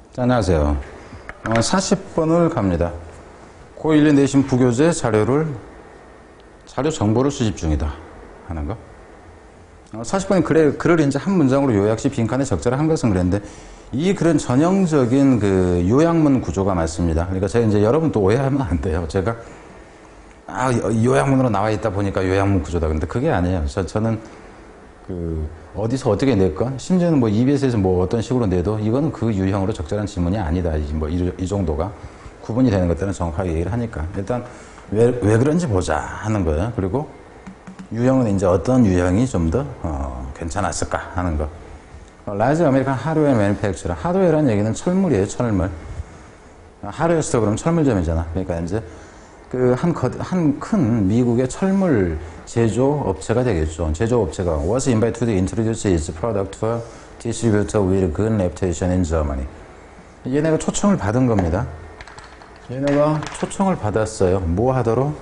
자, 안녕하세요. 40번을 갑니다. 고1에 내신 부교재 자료 정보를 수집 중이다 하는 거. 40번이 글을 이제 한 문장으로 요약시 빈칸에 적절한 것은 그랬는데, 이 글은 전형적인 그 요약문 구조가 맞습니다. 그러니까 제가 이제 여러분 또 오해하면 안 돼요. 제가 요약문으로 나와 있다 보니까 요약문 구조다. 근데 그게 아니에요. 저는 어디서 어떻게 냈건, 심지어는 뭐 EBS에서 뭐 어떤 식으로 내도 이거는 그 유형으로 적절한 지문이 아니다. 이 정도가 구분이 되는 것들은 정확하게 얘기를 하니까. 일단 왜 그런지 보자 하는 거예요. 그리고 유형은 이제 어떤 유형이 좀 더 괜찮았을까 하는 거. 라이즈 아메리칸 하드웨어 매니팩처러. 하드웨어라는 얘기는 철물이에요, 철물. 하드웨어스터 그러면 철물점이잖아. 그러니까 이제 한 큰 미국의 철물 제조업체가 되겠죠. 제조업체가 was invited to introduce its product to a distributor with good reputation in Germany. 얘네가 초청을 받은 겁니다. 얘네가 초청을 받았어요. 뭐 하도록?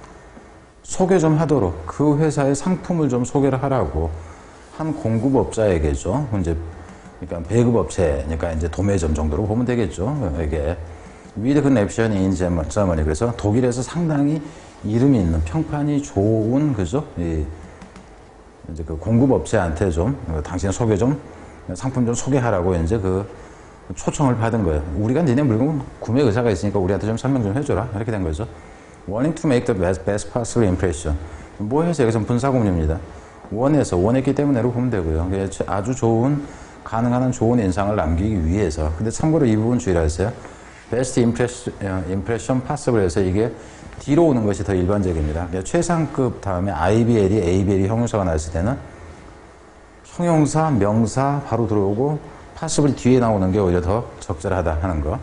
소개 좀 하도록. 그 회사의 상품을 좀 소개를 하라고 한 공급업자에게죠. 이제 그러니까 배급업체니까 이제 도매점 정도로 보면 되겠죠. 이게 with good reputation in Germany. 그래서 독일에서 상당히 이름이 있는 평판이 좋은 그죠? 이제 그 공급업체한테 좀 당신 소개 좀 상품 좀 소개하라고 이제 그 초청을 받은 거예요. 우리가 니네 물건 구매 의사가 있으니까 우리한테 좀 설명 좀 해줘라 이렇게 된 거죠. Wanting to make the best possible impression. 뭐 해서 여기서 분사구문입니다. 원했기 때문에로 보면 되고요. 아주 좋은 가능한 한 좋은 인상을 남기기 위해서. 근데 참고로 이 부분 주의를 하세요. Best impression possible 해서 이게 뒤로 오는 것이 더 일반적입니다. 최상급 다음에 IBL이 ABL이 형용사가 나왔을 때는 형용사, 명사 바로 들어오고 possibly 뒤에 나오는 게 오히려 더 적절하다 하는 거.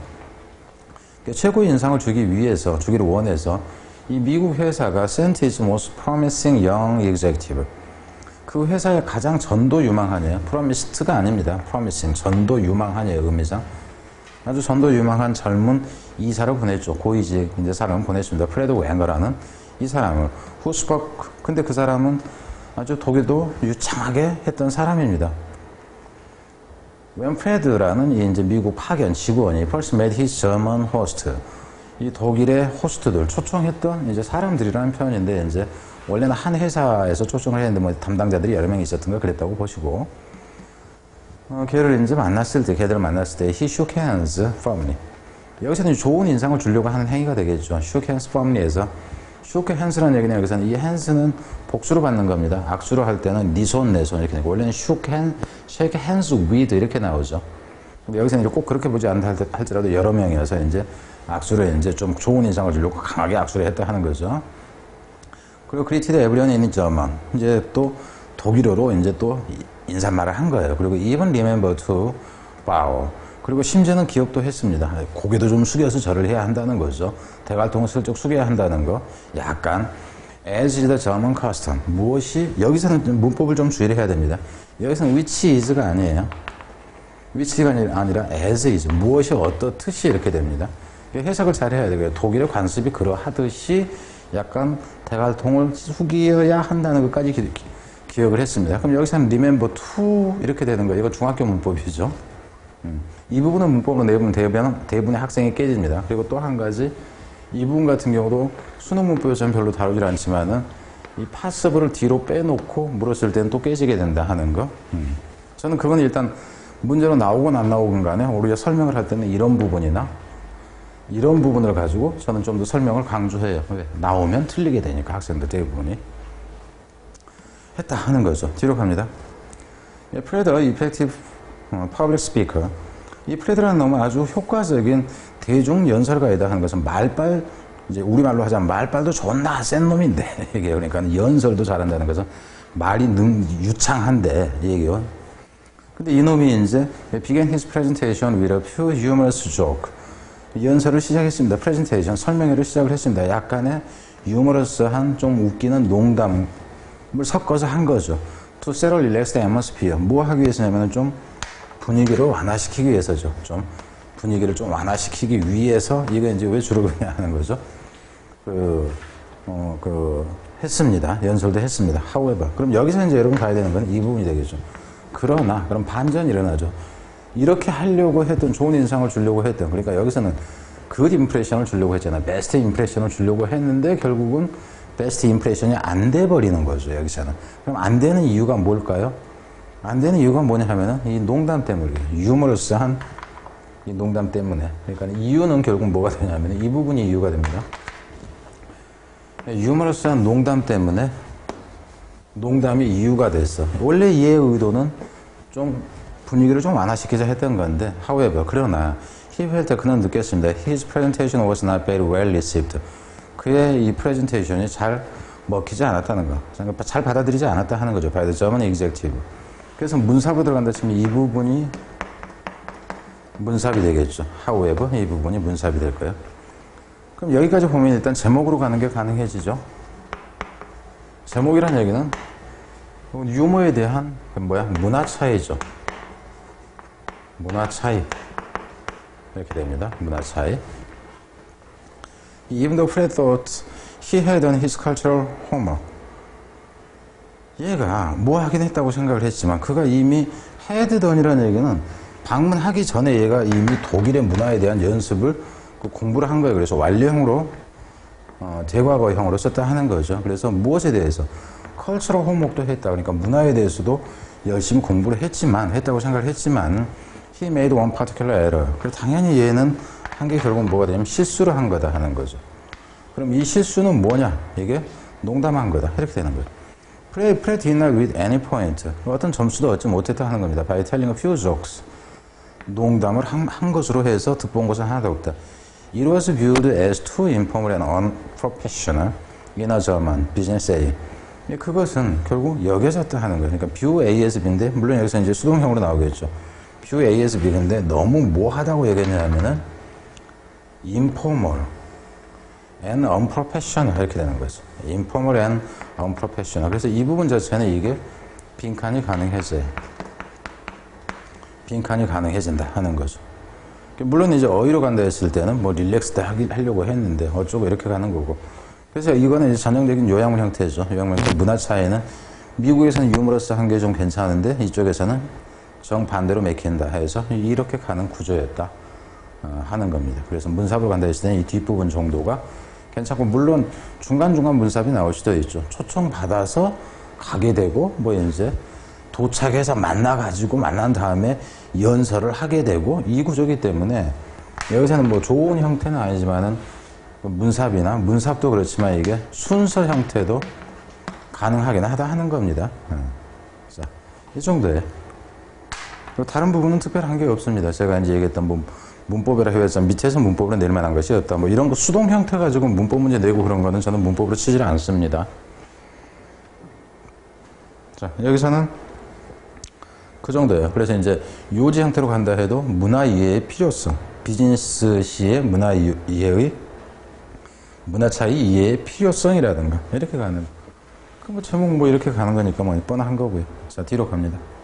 최고의 인상을 주기를 원해서 이 미국 회사가 sent its most promising young executive. 그 회사의 가장 전도 유망하네요. promised가 아닙니다. promising. 전도 유망하네요. 의미상. 아주 전도 유망한 젊은 이사를 보냈죠. 고위직 이제 사람을 보냈습니다. 프레드 웨거라는 이 사람을. 근데 그 사람은 아주 독일도 유창하게 했던 사람입니다. 프레드라는 이제 미국 파견 직원이 first met his German host. 이 독일의 호스트들, 초청했던 이제 사람들이라는 표현인데, 이제 원래는 한 회사에서 초청을 했는데 뭐 담당자들이 여러 명이 있었던가 그랬다고 보시고, 걔들을 만났을 때 he shook hands firmly. 여기서는 좋은 인상을 주려고 하는 행위가 되겠죠. shook hands firmly에서 shook hands라는 얘기는 여기서는 이 hands는 복수로 받는 겁니다. 악수로 할 때는 네 손, 내 손 이렇게 되고, 원래는 shake hands with 이렇게 나오죠. 근데 여기서는 이제 꼭 그렇게 보지 않다 할지라도 여러 명이어서 이제 악수를 이제 좀 좋은 인상을 주려고 강하게 악수를 했다 하는 거죠. 그리고 greeted everyone in German. 이제 또 독일어로 이제 또 인사말을 한 거예요. 그리고 even remember to bow. 그리고 심지어는 기억도 했습니다. 고개도 좀 숙여서 절을 해야 한다는 거죠. 대갈통을 슬쩍 숙여야 한다는 거. 약간 as is the German custom. 무엇이, 여기서는 문법을 좀 주의를 해야 됩니다. 여기서는 which is가 아니에요. which가 아니라 as is. 무엇이 어떻듯이 이렇게 됩니다. 해석을 잘 해야 되고요. 독일의 관습이 그러하듯이 약간 대갈통을 숙여야 한다는 것까지 기억을 했습니다. 그럼 여기서는 remember to 이렇게 되는 거예요. 이거 중학교 문법이죠. 이 부분은 문법으로 내보면 대부분의 학생이 깨집니다. 그리고 또 한 가지, 이 부분 같은 경우도 수능 문법에서는 별로 다루질 않지만은 이 passible을 뒤로 빼놓고 물었을 때는 또 깨지게 된다 하는 거. 저는 그건 일단 문제로 나오건 안 나오건 간에 오히려 설명을 할 때는 이런 부분이나 이런 부분을 가지고 저는 좀 더 설명을 강조해요. 왜? 나오면 틀리게 되니까 학생들 대부분이. 했다 하는 거죠. 뒤로 갑니다. 프레드가 effective public speaker. 이 프레드라는 놈은 아주 효과적인 대중 연설가이다 하는 것은 이제 우리말로 하자면 말빨도 존나 센 놈인데, 이게 그러니까 연설도 잘한다는 것은 말이 유창한데, 얘기요. 근데 이 놈이 이제 began his presentation with a few humorous joke. 연설을 시작했습니다. 프레젠테이션, 설명회를 시작을 했습니다. 약간의 유머러스한 좀 웃기는 농담을 섞어서 한 거죠. To set a relaxed atmosphere. 뭐 하기 위해서냐면 좀 분위기를 완화시키기 위해서죠. 좀 분위기를 좀 완화시키기 위해서 이거 이제 왜 주로 그러냐 하는 거죠. 했습니다. 연설도 했습니다. However. 그럼 여기서 이제 여러분 가야 되는 건 이 부분이 되겠죠. 그러나, 그럼 반전이 일어나죠. 이렇게 하려고 했던, 좋은 인상을 주려고 했던, 그러니까 여기서는 굿 임프레션을 주려고 했잖아요. 베스트 임프레션을 주려고 했는데 결국은 베스트 임프레션이 안 돼버리는 거죠, 여기서는. 그럼 안 되는 이유가 뭘까요? 안 되는 이유가 뭐냐 하면은 이 농담 때문이에요. 유머러스한 이 농담 때문에. 그러니까 이유는 결국 뭐가 되냐면 이 부분이 이유가 됩니다. 유머러스한 농담 때문에 농담이 이유가 됐어. 원래 이의 의도는 좀 분위기를 좀 완화시키자 했던 건데, however, 그러나 he felt 그는 느꼈습니다. His presentation was not very well received. 그의 이 프레젠테이션이 잘 먹히지 않았다는 거, 잘 받아들이지 않았다 하는 거죠. by the German executive. 그래서 문사부 들어간다 치면 이 부분이 문삽이 되겠죠. however, 이 부분이 문삽이 될 거예요. 그럼 여기까지 보면 일단 제목으로 가는 게 가능해지죠. 제목이란 얘기는 유머에 대한 문화 차이죠. 문화 차이. 이렇게 됩니다. 문화 차이. Even though Fred thought he had done his cultural homework. 얘가 뭐 하긴 했다고 생각을 했지만 그가 이미 had done이라는 얘기는 방문하기 전에 얘가 이미 독일의 문화에 대한 연습을 공부를 한 거예요. 그래서 완료형으로 대과거형으로 썼다 하는 거죠. 그래서 무엇에 대해서 컬처럴 홈워크도 했다. 그러니까 문화에 대해서도 열심히 공부를 했다고 생각을 했지만 he made one particular error. 그래서 당연히 얘는 한 게 결국은 뭐가 되냐면 실수를 한 거다 하는 거죠. 그럼 이 실수는 뭐냐? 이게 농담한 거다. 이렇게 되는 거예요. Fred did not read any point. 어떤 점수도 얻지 못했다 하는 겁니다. By telling a few jokes. 농담을 한 것으로 해서 득본 것은 하나도 없다. It was viewed as too informal and unprofessional in a German business setting. 그것은 결국 여겨졌다 하는 거예요. 그러니까 view A as B인데, 물론 여기서 이제 수동형으로 나오겠죠. view A as B인데 너무 뭐하다고 얘기했냐면은 informal and unprofessional 이렇게 되는 거죠. informal and unprofessional. 그래서 이 부분 자체는 이게 빈칸이 가능해져요. 빈칸이 가능해진다 하는 거죠. 물론 이제 어휘로 간다 했을 때는 뭐 릴렉스드 하려고 했는데 어쩌고 이렇게 가는 거고. 그래서 이거는 이제 전형적인 요약문 형태죠. 요약문 형태. 문화 차이는 미국에서는 유머러스한 게 좀 괜찮은데 이쪽에서는 정반대로 맥힌다 해서 이렇게 가는 구조였다 하는 겁니다. 그래서 문삽으로 간다 했을 때는 이 뒷부분 정도가 괜찮고, 물론 중간중간 문삽이 나올 수도 있죠. 초청받아서 가게 되고 뭐 이제 도착해서 만난 다음에 연설을 하게 되고 이 구조이기 때문에 여기서는 뭐 좋은 형태는 아니지만은 문삽이나 문삽도 그렇지만 이게 순서 형태도 가능하긴 하다 하는 겁니다. 자, 이 정도에 다른 부분은 특별한 게 없습니다. 제가 이제 얘기했던 뭐 문법이라 해서 밑에서 문법으로 낼 만한 것이 없다. 뭐 이런 거 수동 형태 가지고 문법 문제 내고 그런 거는 저는 문법으로 치질 않습니다. 자, 여기서는 그 정도예요. 그래서 이제 요지 형태로 간다 해도 문화 이해의 필요성, 비즈니스 시의 문화 이해의 문화 차이 이해의 필요성이라든가 이렇게 가는. 그 뭐 제목 뭐 이렇게 가는 거니까 뭐 뻔한 거고요. 자, 뒤로 갑니다.